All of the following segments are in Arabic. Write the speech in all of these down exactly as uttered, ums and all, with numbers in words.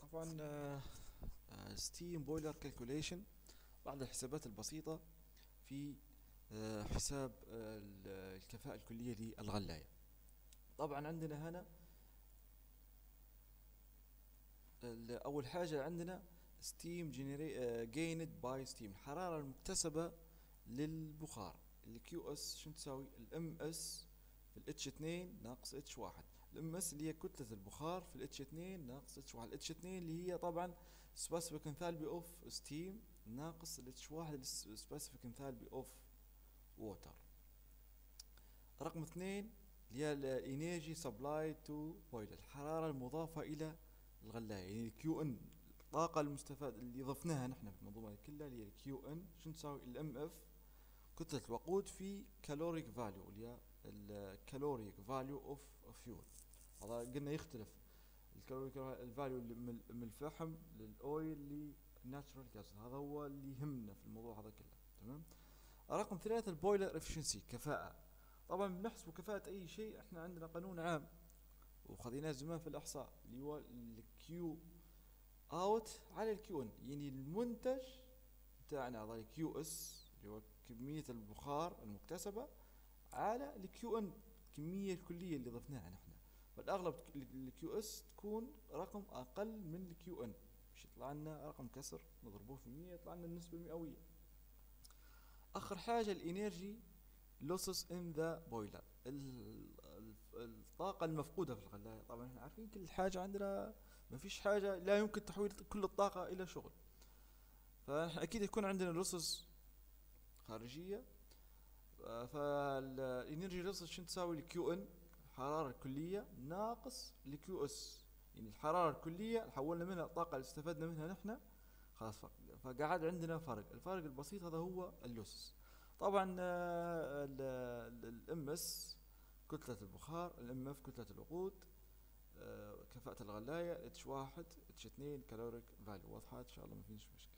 طبعا ستيم بويلر كالكوليشن، بعض الحسابات البسيطة في آه، حساب آه، ال- الكفاءة الكلية للغلاية. طبعا عندنا هنا ال- أول حاجة عندنا ستيم جيند باي ستيم، الحرارة المكتسبة للبخار. الكيو اس شو تساوي؟ الام اس في الاتش اتنين ناقص اتش واحد. الام اس اللي هي كتلة البخار في الاتش اتنين ناقص اتش واحد. الاتش اتنين اللي هي طبعا specific enthalpy of steam ناقص الاتش واحد specific enthalpy of water. رقم اثنين اللي هي الانرجي سبلاي تو بويلر، الحرارة المضافة إلى الغلاية، يعني الكيو ان، الطاقة المستفادة اللي ضفناها نحن في المنظومة كلها اللي هي الكيو ان شو تساوي؟ الام اف كتلة الوقود في كالوريك فاليو اللي هي الكالوريك فاليو اوف فيول. هذا قلنا يختلف الكالوريك الفاليو من الفحم للاويل للناتشرال جاز، هذا هو اللي يهمنا في الموضوع هذا كله. تمام. رقم ثلاثة البويلر افشنسي، كفاءة. طبعا بنحسب كفاءة اي شيء احنا عندنا قانون عام وخذيناه زمان في الاحصاء اللي هو الكيو اوت على الكيو ان، يعني المنتج بتاعنا هذا الكيو اس اللي هو كمية البخار المكتسبة على الكيو ان، الكمية الكلية اللي ضفناها نحن. فالاغلب الكيو اس تكون رقم اقل من الكيو ان، مش يطلع لنا رقم كسر نضربوه في مية يطلع لنا النسبة المئوية. اخر حاجة الانرجي losses in the boiler، الطاقة المفقودة في الغلاية. طبعا احنا عارفين كل حاجة عندنا ما فيش حاجة لا يمكن تحويل كل الطاقة الى شغل، فاكيد يكون عندنا losses خارجية. فالانرجي لوسز شو تساوي؟ الكيو ان الحرارة الكلية ناقص الكيو اس، يعني الحرارة الكلية حولنا منها الطاقة اللي استفدنا منها نحن خلاص، فقعد عندنا فرق، الفرق البسيط هذا هو اللوسز. طبعا الام اس كتلة البخار، الام اف كتلة الوقود، آه، كفاءة الغلاية، اتش واحد اتش اثنين كالوريك فاليو. واضحة ان شاء الله ما فيش مشكلة.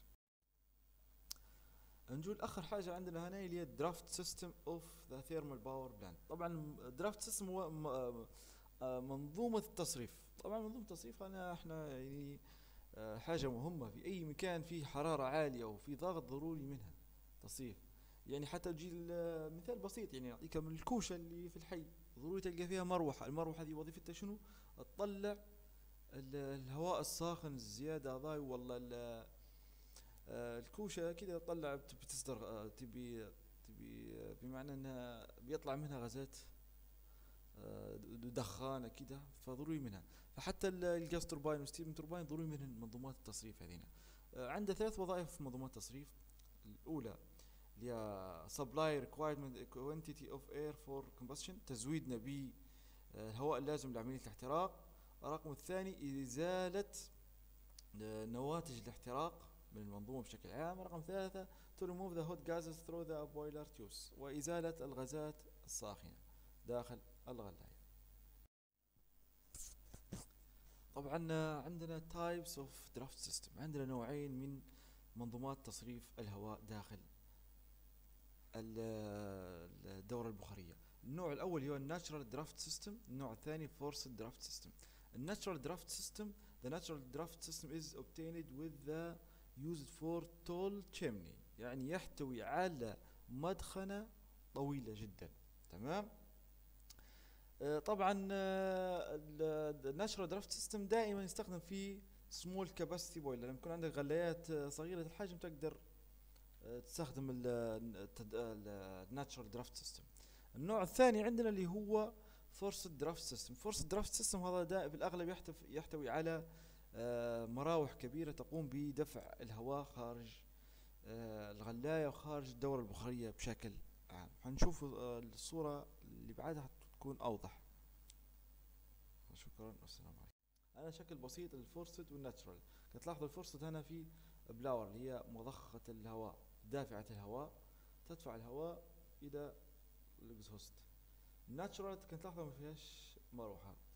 نقول اخر حاجه عندنا هنا اللي هي الدرافت سيستم اوف ذا ثيرمال باور بلانت. طبعا الدرافت سيستم هو منظومه التصريف. طبعا منظومه التصريف انا احنا يعني آه، حاجه مهمه في اي مكان فيه حراره عاليه وفي ضغط ضروري منها تصريف. يعني حتى تجي مثال بسيط، يعني اعطيك من الكوشه اللي في الحي ضروري تلقى فيها مروحه. المروحه دي وظيفتها شنو؟ تطلع الهواء الساخن الزياده هذا، والله آه الكوشة كده تطلع بتصدر آه تبي تبي آه بمعنى انها بيطلع منها غازات آه دخانة كده، فضروري منها. فحتى الجاز تورباين والستيم تورباين ضروري منهن منظومات التصريف هذينا. آه عنده ثلاث وظائف في منظومات التصريف. الأولى اللي هي supply requirement quantity of air for combustion، تزويدنا بالهواء اللازم لعملية الاحتراق. الرقم الثاني إزالة نواتج الاحتراق من المنظومة بشكل عام. رقم ثلاثة to remove the hot gases through the boiler tubes، وإزالة الغازات الساخنة داخل الغلاية. طبعا عندنا types of draft system، عندنا نوعين من منظومات تصريف الهواء داخل الدورة البخارية. النوع الأول هو الناتشرال درافت سيستم، النوع الثاني فورسد درافت سيستم. الناتشرال درافت سيستم the natural draft system is obtained with the used for tall chimney، يعني يحتوي على مدخنة طويلة جدا. تمام. آه طبعا الناتشرال درافت سيستم دائما يستخدم في سمول كاباسيتي بويلر، لما يكون عندك غلايات صغيرة الحجم تقدر تستخدم الناتشرال درافت سيستم. النوع الثاني عندنا اللي هو فورسد درافت سيستم. فورسد درافت سيستم هذا في الاغلب يحتوي على مراوح كبيرة تقوم بدفع الهواء خارج الغلاية وخارج الدورة البخارية بشكل عام. حنشوف الصورة اللي بعدها تكون اوضح. شكرا والسلام عليكم. انا شكل بسيط للفورسد والناتشرال. كتلاحظوا الفورسد هنا في بلاور اللي هي مضخة الهواء، دافعة الهواء تدفع الهواء الى الاكزوست. الناتشرال كنت تلاحظوا ما فيهاش مروحة،